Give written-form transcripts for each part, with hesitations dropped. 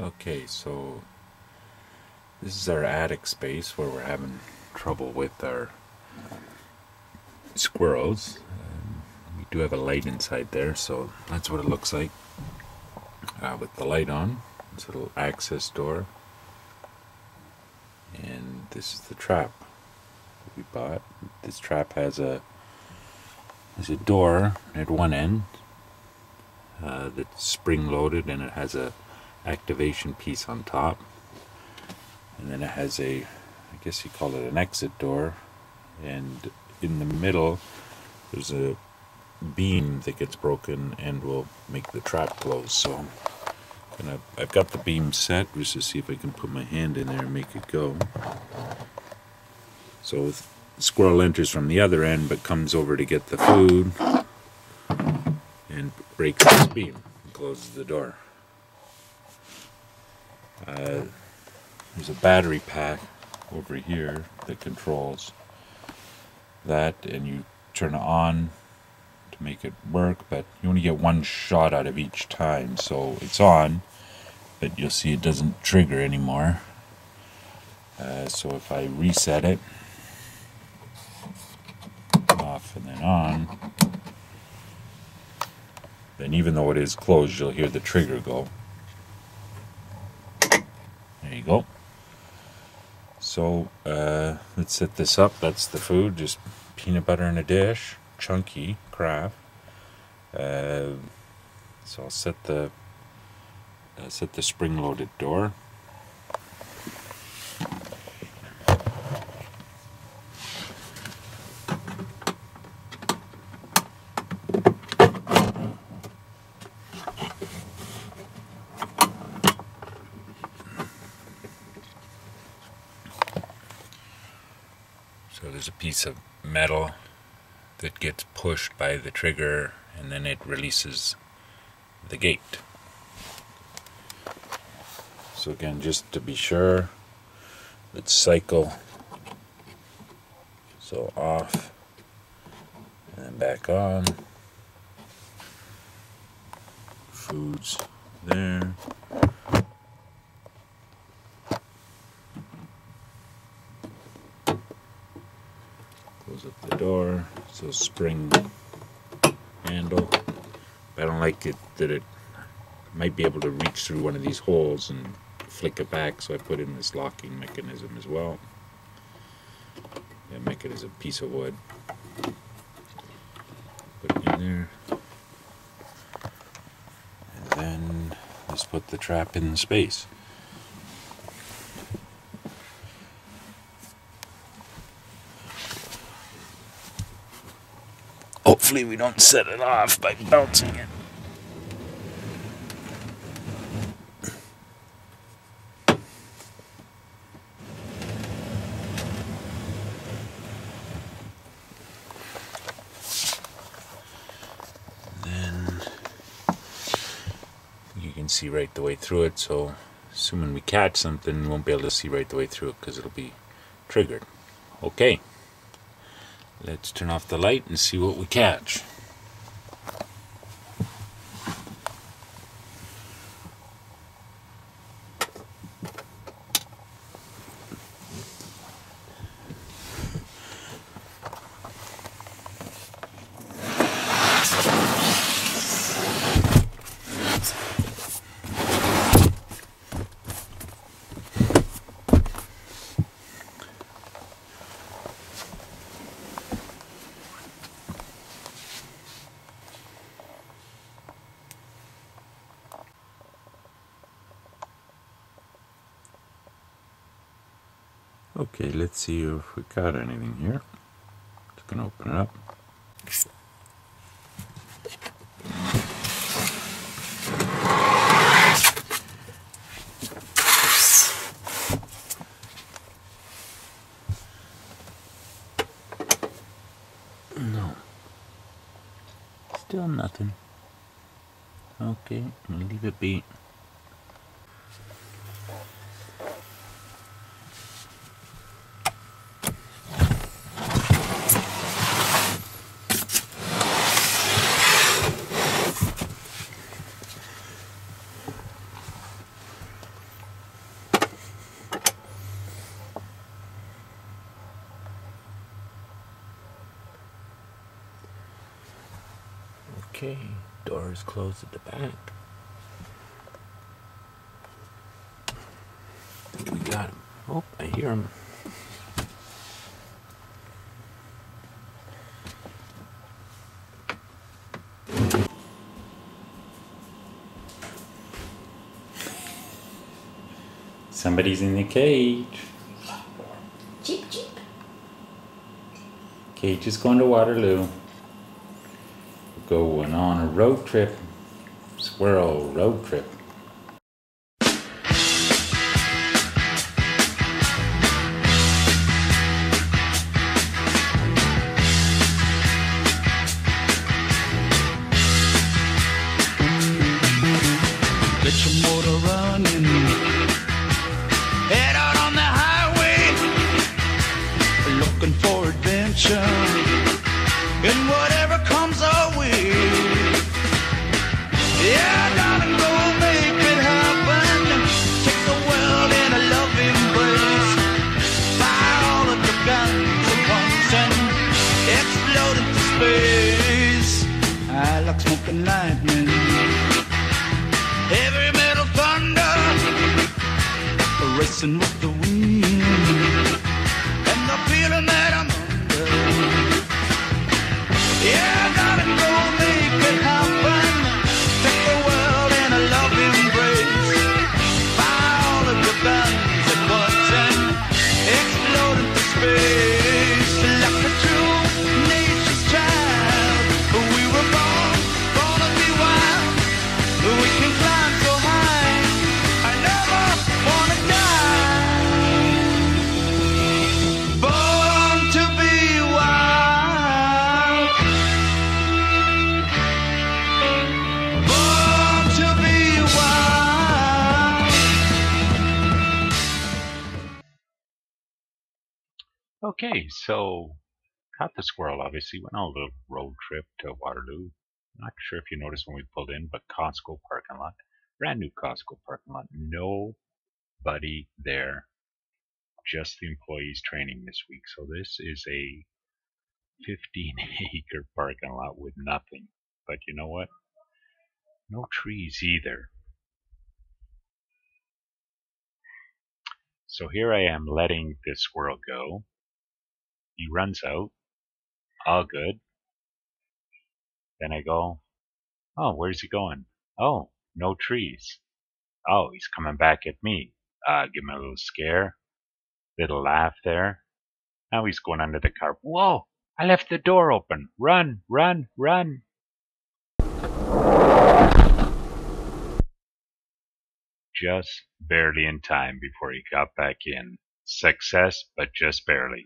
Okay, so this is our attic space where we're having trouble with our squirrels. We do have a light inside there, so that's what it looks like with the light on. It's a little access door, and this is the trap that we bought. This trap has a door at one end that's spring loaded, and it has a activation piece on top, and then it has I guess you call it an exit door, and in the middle there's a beam that gets broken and will make the trap close. So I've got the beam set just to see if I can put my hand in there and make it go. So the squirrel enters from the other end but comes over to get the food and breaks this beam and closes the door. There's a battery pack over here that controls that, and you turn it on to make it work, but you only get one shot out of each time. So it's on, but you'll see it doesn't trigger anymore. So if I reset it, off and then on, then even though it is closed, you'll hear the trigger go. There you go. So let's set this up. That's the food, just peanut butter in a dish, chunky Kraft. So I'll set the spring-loaded door. So there's a piece of metal that gets pushed by the trigger, and then it releases the gate. So again, just to be sure, let's cycle. So off and then back on. Food's there. Close up the door. So spring handle. But I don't like it that it might be able to reach through one of these holes and flick it back, so I put in this locking mechanism as well. And make it as a piece of wood. Put it in there. And then let's put the trap in the space. Hopefully we don't set it off by bouncing it. Then you can see right the way through it, so assuming we catch something, we won't be able to see right the way through it because it'll be triggered. Okay. Let's turn off the light and see what we catch. Okay, let's see if we got anything here. Just gonna open it up. No. Still nothing. Okay, I'm gonna leave it be. Okay, door is closed at the back. I think we got him. Oh, I hear him. Somebody's in the cage. Cheep, cheep. Cage is going to Waterloo. We're going on a road trip. Squirrel road trip. Get your motor running. Head out on the highway, looking for adventure in whatever comes our way. Yeah, darling, go make it happen. Take the world in a love embrace. Fire all of the guns at once and explode into space. I like smoking lightning, heavy metal thunder, racing with the wind, and the feeling that I'm under. Yeah, gotta go make it happen. Take the world in a love embrace. Fire all of your guns at once and explode into space. Like a true nature's child, we were born to be wild. We can climb so high, I never wanna die. Born to be wild. Born to be wild. Okay, so caught the squirrel, obviously. Went on a little road trip to Waterloo. Not sure if you noticed when we pulled in, but Costco parking lot. Brand new Costco parking lot. Nobody there. Just the employees training this week. So this is a 15-acre parking lot with nothing. But you know what? No trees either. So here I am letting this squirrel go. He runs out. All good. Then I go, oh, where's he going? Oh, no trees. Oh, he's coming back at me. Give him a little scare. Little laugh there. Now he's going under the car. Whoa! I left the door open. Run, run, run. Just barely in time before he got back in. Success, but just barely.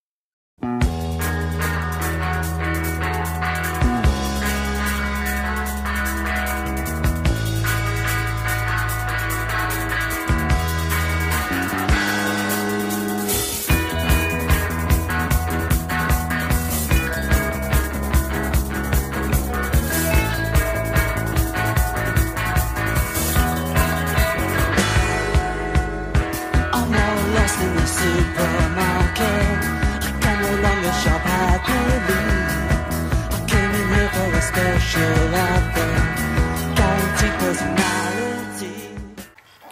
I'm all lost in the supermarket. I can no longer shop happily. I came in here for a special offer, guaranteed personality.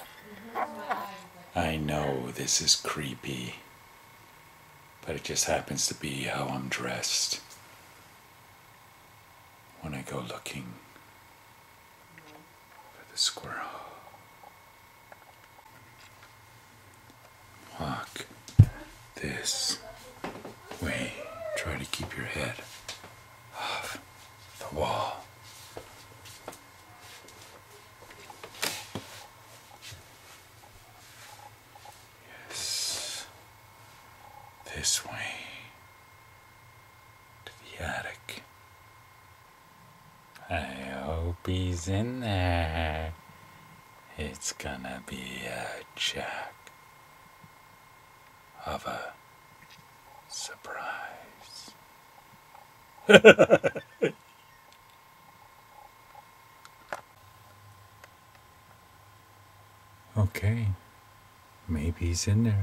I know this is creepy, but it just happens to be how I'm dressed when I go looking for the squirrel. Walk this way. Try to keep your head off the wall. Yes. This way. To the attic. I hope he's in there. It's gonna be a check of a surprise. Okay, maybe he's in there.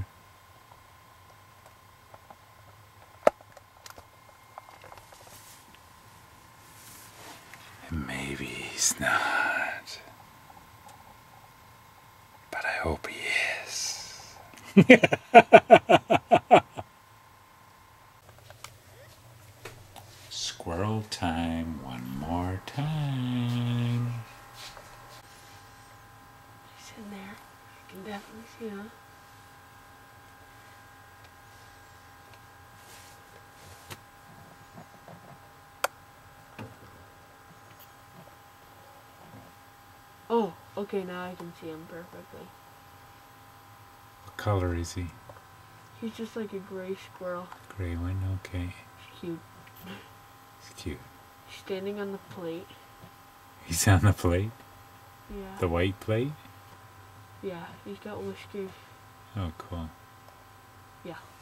He's not. But I hope he is. Squirrel time one more time. He's in there. I can definitely see him. Oh, okay, now I can see him perfectly. What color is he? He's just like a gray squirrel. Gray one, okay. He's cute. It's cute. He's standing on the plate. He's on the plate? Yeah. The white plate? Yeah, he's got whiskers. Oh, cool. Yeah.